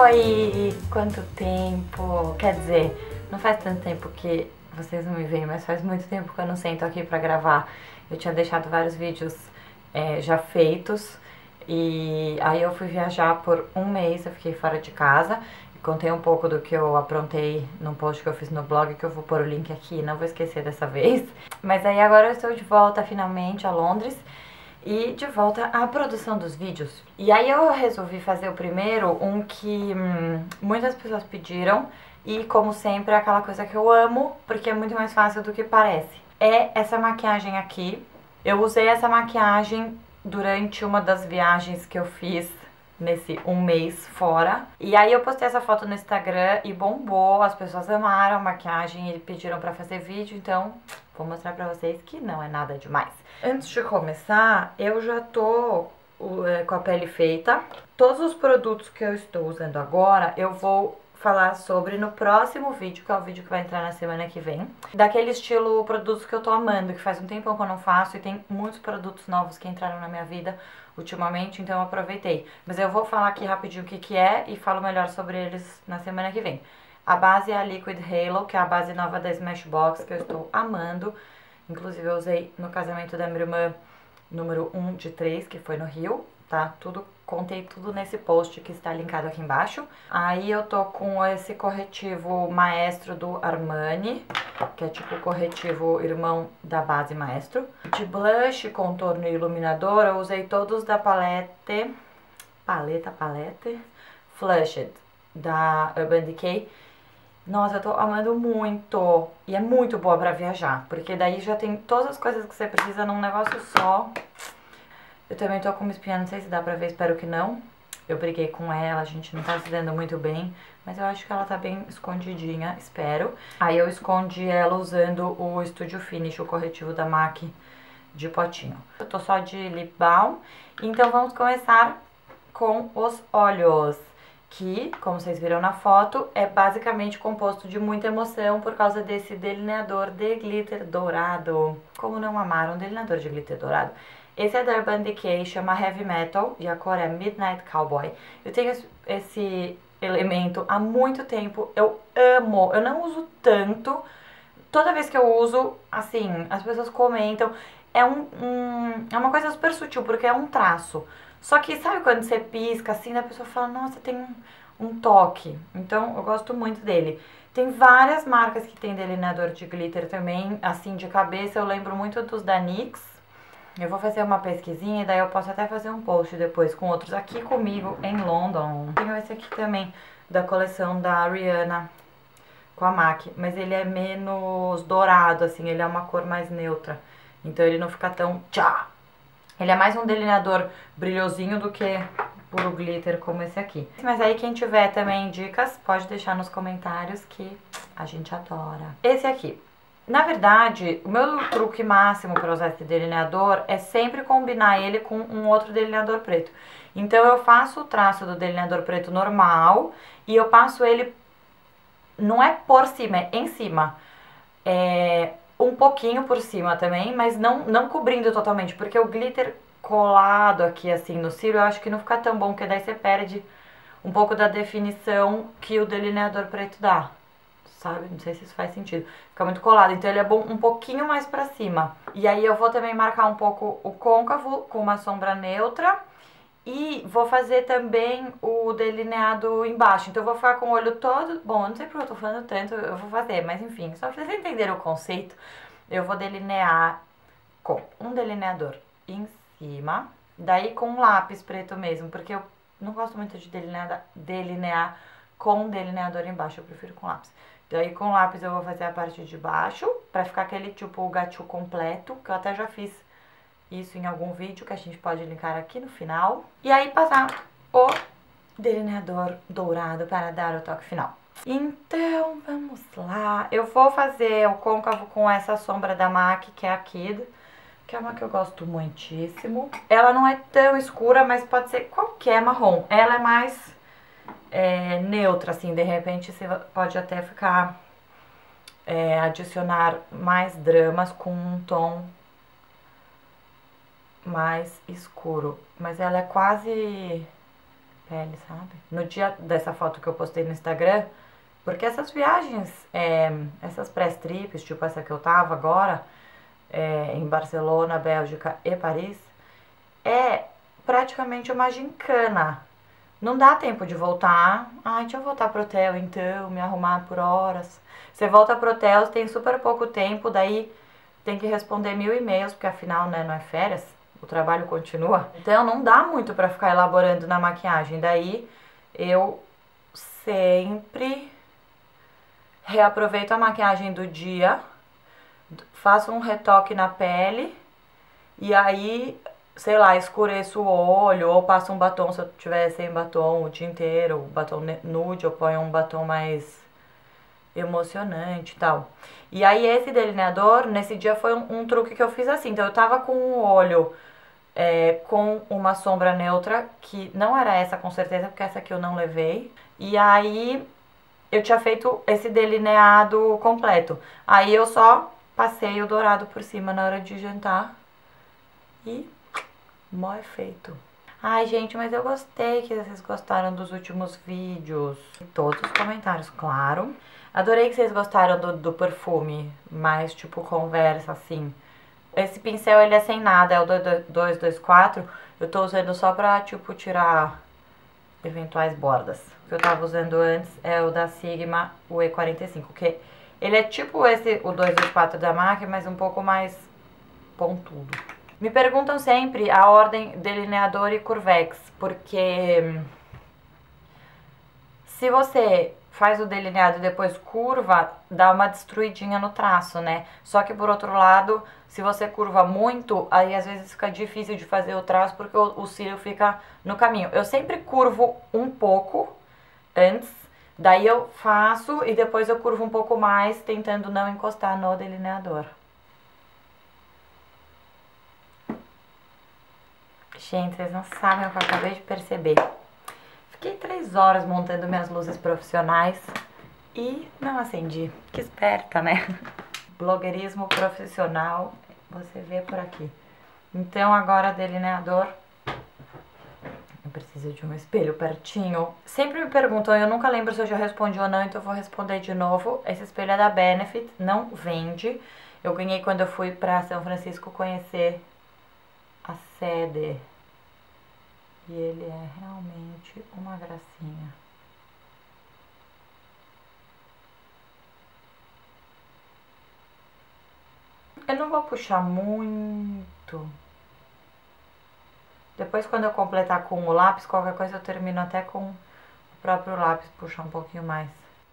Oi! Quanto tempo! Quer dizer, não faz tanto tempo que vocês não me veem, mas faz muito tempo que eu não sento aqui pra gravar. Eu tinha deixado vários vídeos já feitos e aí eu fui viajar por um mês, eu fiquei fora de casa. Contei um pouco do que eu aprontei num post que eu fiz no blog, que eu vou pôr o link aqui, não vou esquecer dessa vez. Mas aí agora eu estou de volta finalmente a Londres e de volta à produção dos vídeos. E aí eu resolvi fazer o primeiro, um que muitas pessoas pediram e, como sempre, é aquela coisa que eu amo, porque é muito mais fácil do que parece. É essa maquiagem aqui. Eu usei essa maquiagem durante uma das viagens que eu fiz nesse um mês fora. E aí eu postei essa foto no Instagram e bombou, as pessoas amaram a maquiagem e pediram pra fazer vídeo, então vou mostrar pra vocês que não é nada demais. Antes de começar, eu já tô com a pele feita. Todos os produtos que eu estou usando agora, eu vou falar sobre no próximo vídeo, que é o vídeo que vai entrar na semana que vem. Daquele estilo produtos que eu tô amando, que faz um tempão que eu não faço e tem muitos produtos novos que entraram na minha vida ultimamente, então eu aproveitei. Mas eu vou falar aqui rapidinho o que é e falo melhor sobre eles na semana que vem. A base é a Liquid Halo, que é a base nova da Smashbox, que eu estou amando. Inclusive eu usei no casamento da minha irmã número 1 de 3, que foi no Rio, tá? Contei tudo nesse post que está linkado aqui embaixo. Aí eu tô com esse corretivo Maestro do Armani, que é tipo o corretivo irmão da base Maestro. De blush, contorno e iluminador, eu usei todos da paleta Flushed, da Urban Decay. Nossa, eu tô amando muito. E é muito boa pra viajar, porque daí já tem todas as coisas que você precisa num negócio só. Eu também tô com uma espinha, não sei se dá pra ver, espero que não. Eu briguei com ela, a gente não tá se dando muito bem, mas eu acho que ela tá bem escondidinha, espero. Aí eu escondi ela usando o Studio Finish, o corretivo da MAC de potinho. Eu tô só de lip balm, então vamos começar com os olhos, que, como vocês viram na foto, é basicamente composto de muita emoção por causa desse delineador de glitter dourado. Como não amar um delineador de glitter dourado? Esse é da Urban Decay, chama Heavy Metal e a cor é Midnight Cowboy. Eu tenho esse elemento há muito tempo, eu amo, eu não uso tanto. Toda vez que eu uso, assim, as pessoas comentam. É é uma coisa super sutil, porque é um traço. Só que sabe quando você pisca assim, a pessoa fala, nossa, tem um toque. Então eu gosto muito dele. Tem várias marcas que tem delineador de glitter também, assim, de cabeça eu lembro muito dos da NYX. Eu vou fazer uma pesquisinha e daí eu posso até fazer um post depois com outros aqui comigo em London. Tenho esse aqui também, da coleção da Rihanna, com a MAC, mas ele é menos dourado, assim, ele é uma cor mais neutra. Então ele não fica tão tchá. Ele é mais um delineador brilhosinho do que puro glitter como esse aqui. Mas aí quem tiver também dicas, pode deixar nos comentários que a gente adora. Esse aqui. Na verdade, o meu truque máximo para usar esse delineador é sempre combinar ele com um outro delineador preto. Então eu faço o traço do delineador preto normal e eu passo ele, não é por cima, é em cima. Um pouquinho por cima também, mas não cobrindo totalmente, porque o glitter colado aqui assim no cílio eu acho que não fica tão bom, porque daí você perde um pouco da definição que o delineador preto dá, sabe? Não sei se isso faz sentido. Fica muito colado, então ele é bom um pouquinho mais pra cima. E aí eu vou também marcar um pouco o côncavo com uma sombra neutra. E vou fazer também o delineado embaixo. Então eu vou ficar com o olho todo... Bom, eu não sei porque eu tô falando tanto, eu vou fazer. Mas enfim, só pra vocês entenderem o conceito, eu vou delinear com um delineador em cima. Daí com um lápis preto mesmo, porque eu não gosto muito de delinear com delineador embaixo. Eu prefiro com lápis. Daí com lápis eu vou fazer a parte de baixo, pra ficar aquele tipo gachu completo, que eu até já fiz isso em algum vídeo que a gente pode linkar aqui no final. E aí passar o delineador dourado para dar o toque final. Então, vamos lá. Eu vou fazer o côncavo com essa sombra da MAC, que é a Kid, que é uma que eu gosto muitíssimo. Ela não é tão escura, mas pode ser qualquer marrom. Ela é mais neutra, assim, de repente você pode até ficar... adicionar mais dramas com um tom mais escuro, mas ela é quase pele, sabe? No dia dessa foto que eu postei no Instagram, porque essas viagens, essas pré-trips, tipo essa que eu tava agora, em Barcelona, Bélgica e Paris, é praticamente uma gincana. Não dá tempo de voltar. Ai, deixa eu voltar pro hotel então, me arrumar por horas. Você volta pro hotel, tem super pouco tempo, daí tem que responder 1000 e-mails, porque afinal, né, não é férias, o trabalho continua. Então não dá muito pra ficar elaborando na maquiagem. Daí eu sempre reaproveito a maquiagem do dia, faço um retoque na pele e aí, sei lá, escureço o olho ou passo um batom se eu tiver sem batom o dia inteiro, batom nude, eu ponho um batom mais emocionante e tal. E aí esse delineador, nesse dia foi um truque que eu fiz assim, então eu tava com o olho com uma sombra neutra, que não era essa com certeza, porque essa aqui eu não levei. E aí eu tinha feito esse delineado completo. Aí eu só passei o dourado por cima na hora de jantar e mó efeito. Ai, gente, mas eu gostei que vocês gostaram dos últimos vídeos. Todos os comentários, claro. Adorei que vocês gostaram do perfume, mais tipo conversa, assim. Esse pincel, ele é sem nada, é o 224. Eu tô usando só pra, tipo, tirar eventuais bordas. O que eu tava usando antes é o da Sigma, o E45, que ele é tipo esse, o 224 da MAC, mas um pouco mais pontudo. Me perguntam sempre a ordem delineador e Curvex, porque se você faz o delineado e depois curva, dá uma destruidinha no traço, né? Só que por outro lado, se você curva muito, aí às vezes fica difícil de fazer o traço porque o cílio fica no caminho. Eu sempre curvo um pouco antes, daí eu faço e depois eu curvo um pouco mais, tentando não encostar no delineador. Gente, vocês não sabem o que eu acabei de perceber. Fiquei 3 horas montando minhas luzes profissionais e não acendi. Que esperta, né? Blogueirismo profissional, você vê por aqui. Então agora delineador. Eu preciso de um espelho pertinho. Sempre me perguntam, eu nunca lembro se eu já respondi ou não, então eu vou responder de novo. Esse espelho é da Benefit, não vende. Eu ganhei quando eu fui pra São Francisco conhecer a sede. E ele é realmente uma gracinha. Eu não vou puxar muito. Depois, quando eu completar com o lápis, qualquer coisa eu termino até com o próprio lápis, puxar um pouquinho mais.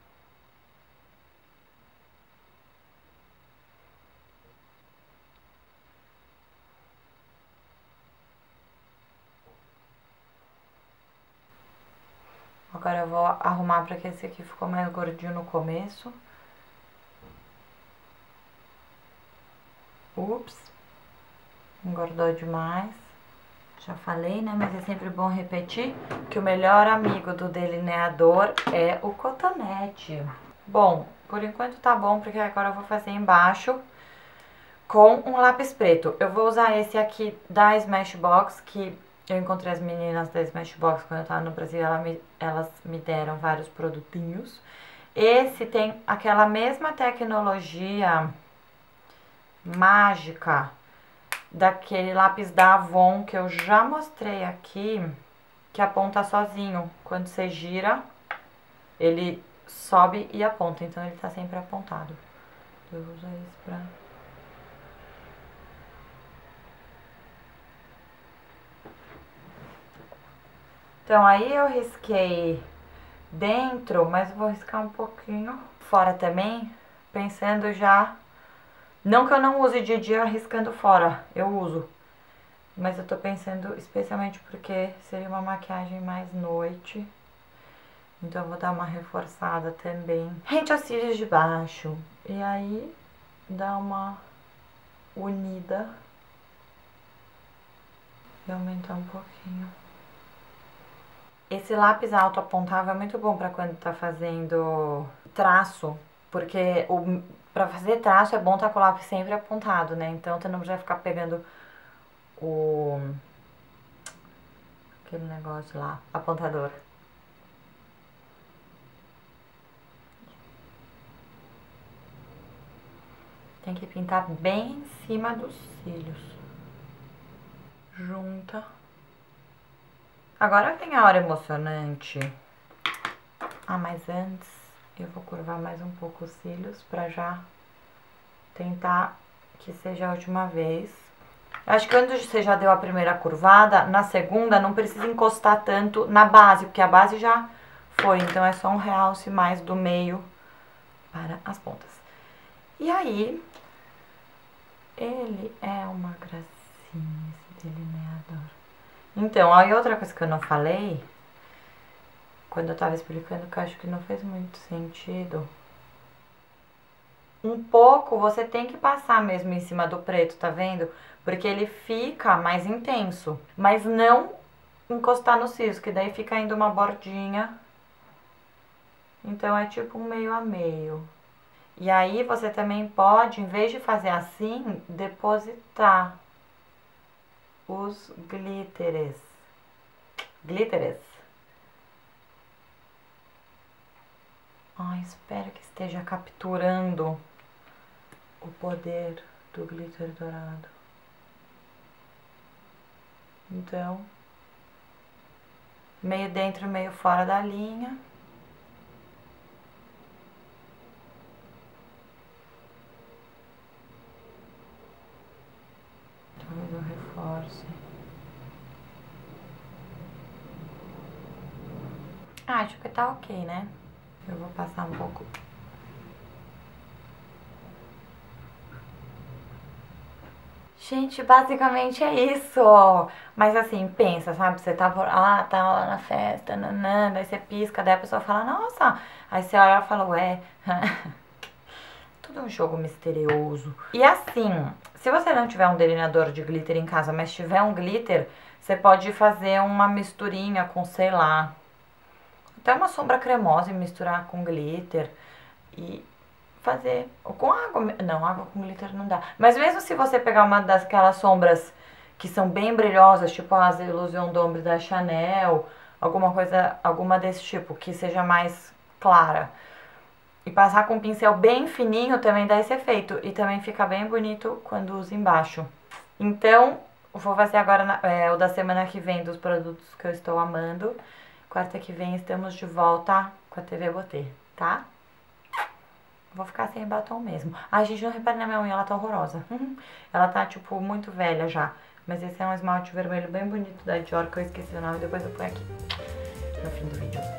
Agora eu vou arrumar pra que esse aqui ficou mais gordinho no começo. Ups, engordou demais. Já falei, né? Mas é sempre bom repetir que o melhor amigo do delineador é o cotonete. Bom, por enquanto tá bom, porque agora eu vou fazer embaixo com um lápis preto. Eu vou usar esse aqui da Smashbox, que eu encontrei as meninas da Smashbox quando eu tava no Brasil, elas me deram vários produtinhos. Esse tem aquela mesma tecnologia mágica daquele lápis da Avon que eu já mostrei aqui, que aponta sozinho. Quando você gira, ele sobe e aponta, então ele tá sempre apontado. Eu vou usar esse pra... Então aí eu risquei dentro, mas vou riscar um pouquinho fora também, pensando já... Não que eu não use de dia riscando fora, eu uso. Mas eu tô pensando especialmente porque seria uma maquiagem mais noite. Então eu vou dar uma reforçada também. Rente aos cílios de baixo. E aí dá uma unida. E aumentar um pouquinho. Esse lápis alto apontável é muito bom pra quando tá fazendo traço. Porque pra fazer traço é bom estar com o lápis sempre apontado, né? Então você não precisa ficar pegando aquele negócio lá, apontador. Tem que pintar bem em cima dos cílios. Junta. Agora vem a hora emocionante. Ah, mas antes eu vou curvar mais um pouco os cílios pra já tentar que seja a última vez. Eu acho que quando você já deu a primeira curvada, na segunda não precisa encostar tanto na base, porque a base já foi. Então é só um realce mais do meio para as pontas. E aí, ele é uma gracinha, esse delineador. Então, aí outra coisa que eu não falei, quando eu tava explicando, que eu acho que não fez muito sentido. Um pouco você tem que passar mesmo em cima do preto, tá vendo? Porque ele fica mais intenso. Mas não encostar nos cílios, que daí fica ainda uma bordinha. Então é tipo um meio a meio. E aí você também pode, em vez de fazer assim, depositar os glitteres. Glitteres. Ai, espero que esteja capturando o poder do glitter dourado. Então, meio dentro, meio fora da linha. Talvez eu reforce. Ah, acho que tá ok, né? Eu vou passar um pouco. Gente, basicamente é isso. Mas assim, pensa, sabe? Você tá tá lá na festa, nanã, daí você pisca, daí a pessoa fala, nossa. Aí você olha e fala, ué. Tudo um jogo misterioso. E assim, se você não tiver um delineador de glitter em casa, mas tiver um glitter, você pode fazer uma misturinha com, sei lá, até uma sombra cremosa e misturar com glitter. E fazer. Ou com água. Não, água com glitter não dá. Mas mesmo se você pegar uma daquelas sombras que são bem brilhosas, tipo as Illusion d'Ombre da Chanel, alguma coisa, alguma desse tipo, que seja mais clara. E passar com um pincel bem fininho também dá esse efeito. E também fica bem bonito quando usa embaixo. Então, vou fazer agora o da semana que vem dos produtos que eu estou amando. Quarta que vem estamos de volta com a TV Botê, tá? Vou ficar sem batom mesmo. Ai, gente, não repare na minha unha, ela tá horrorosa. Ela tá, tipo, muito velha já. Mas esse é um esmalte vermelho bem bonito da Dior, que eu esqueci o nome, depois eu ponho aqui no fim do vídeo.